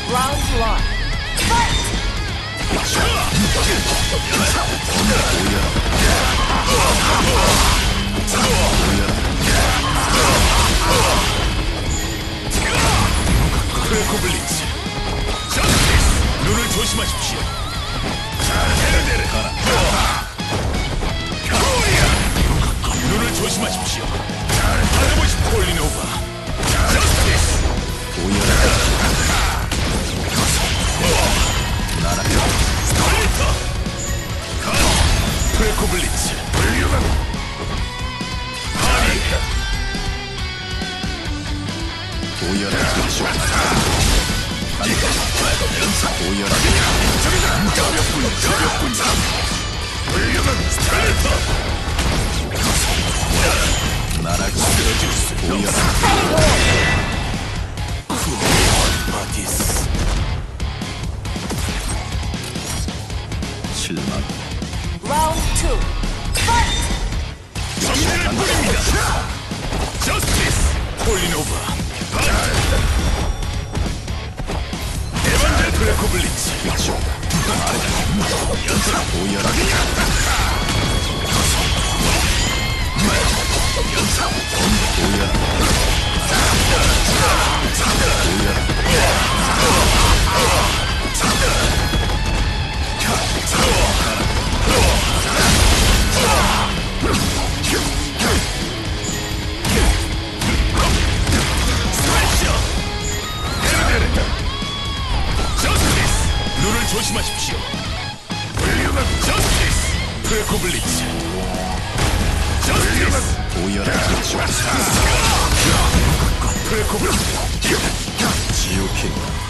Round one. Fight! 크래코블리츠 저스티스 눈을 조심하십시오. 잘해내라 눈을 조심하십시오. 잘하보시 폴리노바 저스티스 스플리터 크래코블리츠 훌륭한 하니 오열하십시오. 오열하십시오. 가볍군 훌륭한 스플리터 나라가 쓰러질 수 오열하십시오. 바디스 실망. Round two. Fight! 정리를 뿌립니다. 저스티스 폴리노바 에반젤 크래코블리츠 오열하십시오. 저스티스 눈을 조심하십시오. 훌륭한 저스티스 크래코블리츠 저스티스 오열하십시오. 크래코블리츠 지오킹.